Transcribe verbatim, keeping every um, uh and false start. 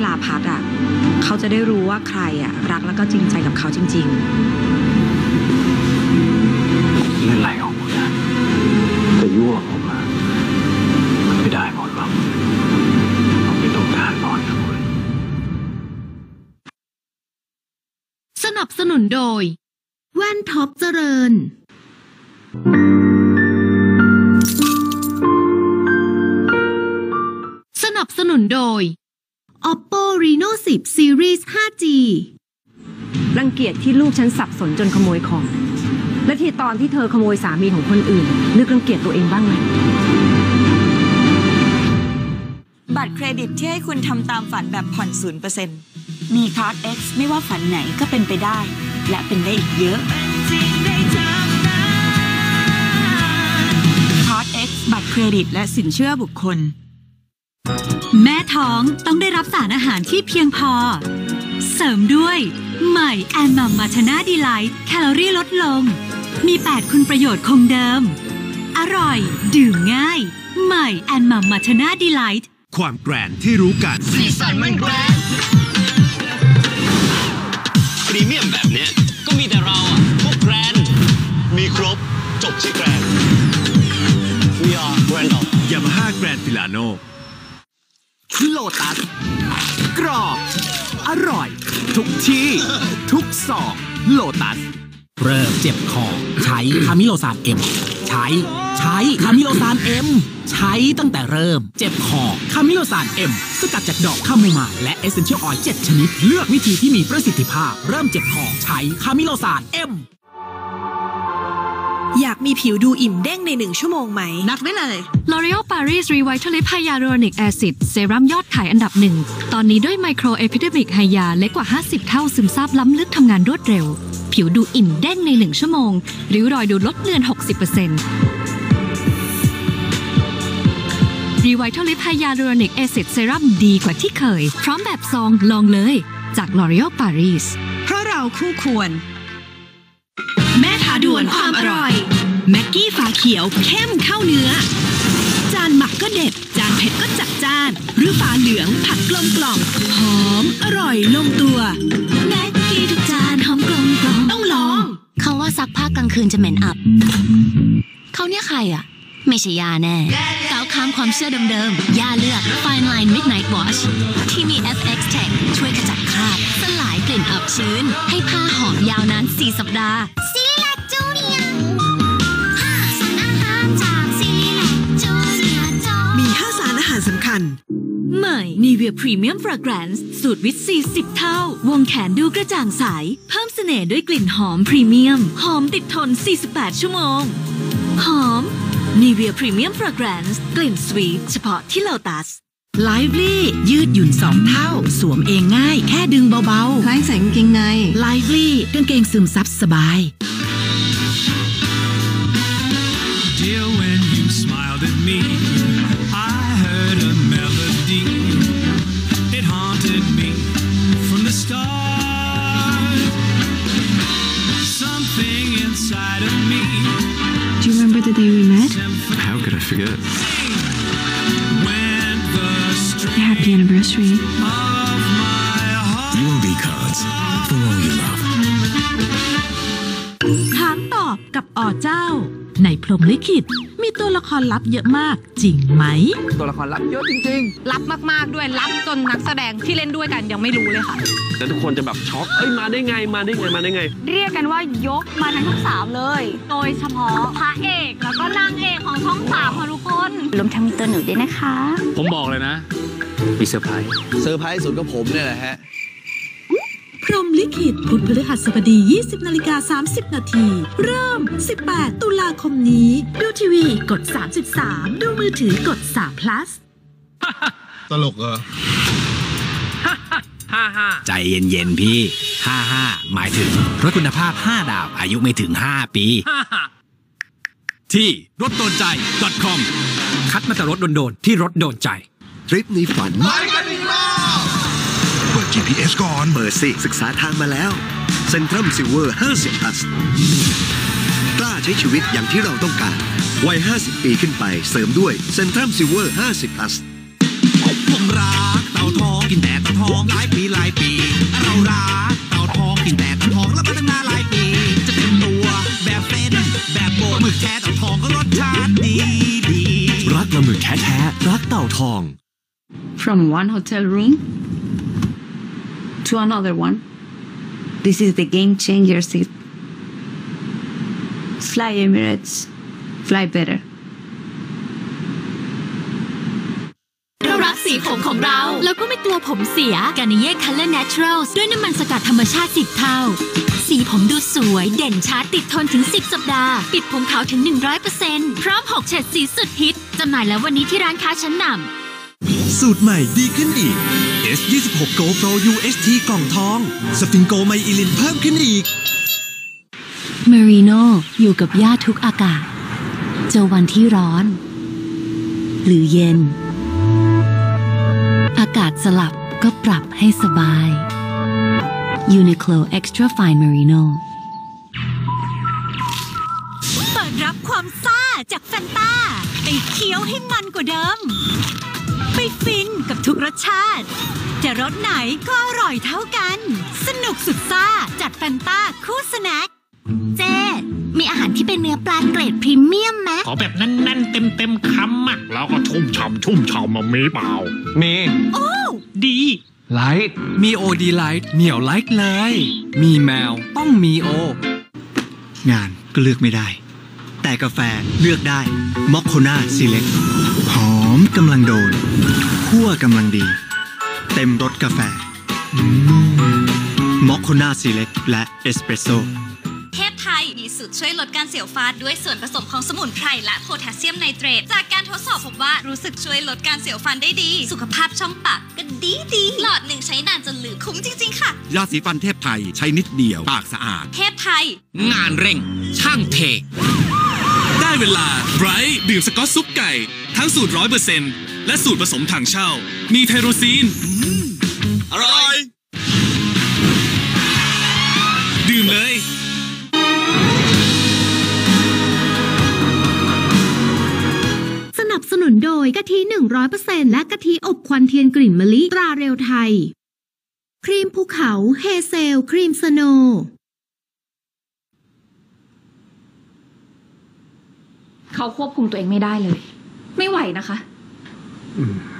ลาพัดอ่ะเขาจะได้รู้ว่าใครอ่ะรักแล้วก็จริงใจกับเขาจริงๆเล่นอะไรของคุณนะแต่ยั่วผมมามันไม่ได้ผลหรอกผมไม่ต้องการนอนกับคุณสนับสนุนโดยแว่นท็อปเจริญสนับสนุนโดย Oppo Reno สิบ Series ไฟว์ จีรังเกียจที่ลูกฉันสับสนจนขโมยของและที่ตอนที่เธอขโมยสามีของคนอื่นนึกรังเกียจตัวเองบ้างไหมบัตรเครดิตที่ให้คุณทำตามฝันแบบผ่อน ศูนย์เปอร์เซ็นต์ มีคาร์ด X ไม่ว่าฝันไหนก็เป็นไปได้และเป็นได้อีกเยอะคาร์ด X บัตรเครดิตและสินเชื่อบุคคลแม่ท้องต้องได้รับสารอาหารที่เพียงพอเสริมด้วยใหม่แอนมัมมาชาน่าดีไลท์แคลอรี่ลดลงมีแปดคุณประโยชน์คงเดิมอร่อยดื่มง่ายใหม่แอนมัมมาชาน่าดีไลท์ความแกรนที่รู้กันสีสันมันแกรนพรีเมียมแบบเนี้ยก็มีแต่เราอ่ะพวกแกรนมีครบจบที่แกรน We are Grand of Yamaha Grand Filano โลตัสกรอบอร่อยทุกที่ทุกซองโลตัสเริ่มเจ็บคอใช้คามิโลซานเอ็มใช้ใช้คามิโลซานเอ็มใช้ตั้งแต่เริ่มเจ็บคอคามิโลซานเอ็มสกัดจากดอกคาโมไมล์และเอเซนเชียลออยล์เจ็ดชนิดเลือกวิธีที่มีประสิทธิภาพเริ่มเจ็บคอใช้คามิโลซานเอ็มอยากมีผิวดูอิ่มเด้งในหนึ่งชั่วโมงไหมนัดไว้เลย L'Oréal Paris Revitalift Hyaluronic Acid เซรั่มยอดขายอันดับหนึ่งตอนนี้ด้วยไมโครเอพิเดมิกไฮยาเล็กกว่าห้าสิบเท่าซึมซาบล้ำลึกทำงานรวดเร็วผิวดูอิ่มเด้งในหนึ่งชั่วโมงริ้วรอยดูลดเลือน หกสิบเปอร์เซ็นต์ Revitalift Hyaluronic Acid เซรั่มดีกว่าที่เคยพร้อมแบบซองลองเลยจาก L'Oréal Paris เพราะเราคู่ควรแม่ท้าด่วนความอร่อยแม็กกี้ฝาเขียวเข้มเข้าเนื้อจานหมักก็เด็ดจานเผ็ดก็จัดจ้านหรือฝาเหลืองผัดกลมกล่อมหอมอร่อยลงตัวแม็กกี้ทุกจานหอมกลมกล่อมต้องลองเขาว่าซักผ้ากลางคืนจะเหม็นอับเขาเนี่ยใครอ่ะไม่ใช่ยาแน่ก้าวข้ามความเชื่อเดิมๆยาเลือก Fine Line Midnight Wash ที่มี เอฟ เอ็กซ์ Tech ช่วยขจัดคราบสลายกลิ่นอับชื้นให้ผ้าหอมยาวนานสี่สัปดาห์มีห้าสารอาหารสำคัญใหม่ Nivea Premium Fragrance สูตรวิตสี่สิบเท่าวงแขนดูกระจ่างใสเพิ่มเสน่ห์ด้วยกลิ่นหอมพรีเมียมหอมติดทนสี่สิบแปดชั่วโมงหอม Nivea Premium Fragrance กลิ่นสวีทเฉพาะที่ Lotus Lively ยืดหยุ่นสองเท่าสวมเองง่ายแค่ดึงเบาๆคล้ายใส่กางเกงใน Lively กางเกงซึมซับสบาย Dear when you smiled at me I heard a melody It haunted me from the start Something inside of me Do you remember the day we met? How could I forget? Happy anniversary U O B cards for all you love ถามตอบกับอ๋อเจ้าในพรหมลิขิตมีตัวละครลับเยอะมากจริงไหมตัวละครลับเยอะจริงๆลับมากๆด้วยลับจนนักแสดงที่เล่นด้วยกันยังไม่รู้เลยค่ะแต่ทุกคนจะแบบช็อกเอ้ยมาได้ไงมาได้ไงมาได้ไงเรียกกันว่ายกมาทั้งทั้งสามเลยโดยเฉพาะพระเอกแล้วก็นางเอกของช่องสามค่ะทุกคนรวมทั้งมีตัวหนูด้วยนะคะผมบอกเลยนะมีเซอร์ไพรส์เซอร์ไพรส์สุดก็ผมเนี่ยแหละฮะพรหมลิขิตพุธพฤหัสบดี ยี่สิบนาฬิกาสามสิบนาทีเริ่มสิบแปดตุลาคมนี้ดูทีวีกดสามสิบสามดูมือถือกดสาม plus ตลกเหรอใจเย็นๆพี่ห้าห้าหมายถึงรถคุณภาพห้าดาวอายุไม่ถึงห้าปีที่รถโดนใจ .com คัดมาแต่รถโดนๆที่รถโดนใจทริปนี้ฝันไม่กันอีกแล้วเปิด จี พี เอส ก่อนเปิดสิศึกษาทางมาแล้วเซ็นทรัลซิลเวอร์ห้าสิบ plus กล้าใช้ชีวิตอย่างที่เราต้องการวัยห้าสิบปีขึ้นไปเสริมด้วยเซ็นทรัลซิลเวอร์ห้าสิบ plus ผมรักเต่าทองกินแต่เต่าทองหลายปีหลายปีเรารักเต่าทองกินแต่เต่าทองแล้วมาตั้งนานหลายปีจะเต็มตัวแบบเป็นแบบโบหมึกแท้เต่าทองก็รสชาติดีดีรักปลาหมึกแท้แท้รักเต่าทอง From one hotel room to another one. This is the game changer seat. Fly Emirates. Fly better. เรารักสีผมของเราแล้วก็ไม่กลัวผมเสีย Garnier Color Naturals ด้วยน้ำมันสกัดธรรมชาติสิบเท่าสีผมดูสวยเด่นชัดติดทนถึงสิบสัปดาห์ปิดผมขาวถึง หนึ่งร้อยเปอร์เซ็นต์ พร้อมหกเฉดสีสุดฮิตจำหน่ายแล้ววันนี้ที่ร้านค้าชั้นนำสูตรใหม่ดีขึ้นอีก เอส ยี่สิบหก Go Pro ยู เอช ที กล่องทองสฟิงโกไมอิลินเพิ่มขึ้นอีก Merino อยู่กับย่าทุกอากาศเจอวันที่ร้อนหรือเย็นอากาศสลับก็ปรับให้สบาย Uniqlo Extra Fine Merino เปิดรับความซ่าจากแฟนตาไปเคี้ยวให้มันกว่าเดิมไปฟินกับทุกรสชาติจะรสไหนก็อร่อยเท่ากันสนุกสุดซ่าจัดแฟนตาคู่สแน็คเจมีอาหารที่เป็นเนื้อปลาเกรดพรีเมียมไหมขอแบบแน่นๆเต็มๆคำอ่ะแล้วก็ชุ่มฉ่ำชุ่มฉ่ำมามีเปล่ามีโอ้ดีไลท์มีโอดีไลท์เหนียวไลท์เลยมีแมวต้องมีโองานก็เลือกไม่ได้แต่กาแฟเลือกได้มอคโคนาซีเล็กหอมกำลังโดนคั่วกำลังดีเต็มรสกาแฟมอคโคนาซีเล็กและเอสเปรสโซ่เทพไทยมีสูตรช่วยลดการเสียวฟันด้วยส่วนผสมของสมุนไพรและโพแทสเซียมไนเตรตจากการทดสอบพบว่ารู้สึกช่วยลดการเสียวฟันได้ดีสุขภาพช่องปากก็ดีดีหลอดหนึ่งใช้นานจนลืมคุ้มจริงๆค่ะยาสีฟันเทพไทยใช้นิดเดียวปากสะอาดเทพไทยงานเร่งช่างเทได้เวลาไบรท์ดื่มสก๊อตซุปไก่ทั้งสูตร ร้อยเปอร์เซ็นต์ และสูตรผสมถังเช่ามีไทโรซีนอร่อยดื่มเลยสนับสนุนโดยกะทิ หนึ่งร้อยเปอร์เซ็นต์ และกะทิอบควันเทียนกลิ่นมะลิตราเร็วไทยครีมภูเขาเฮเซลครีมสโนว์เขาควบคุมตัวเองไม่ได้เลยไม่ไหวนะคะอืม